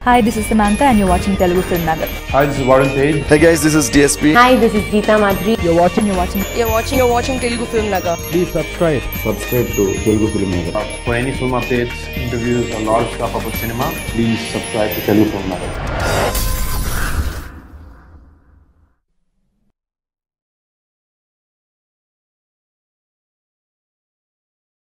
Hi, this is Samantha and you're watching Telugu Filmnagar. Hi, this is Warren Page. Hey guys, this is DSP. Hi, this is Geeta Madhuri. You're watching Telugu Filmnagar. Please subscribe. Subscribe to Telugu Filmnagar. For any film updates, interviews, or lot of stuff about cinema, please subscribe to Telugu Filmnagar.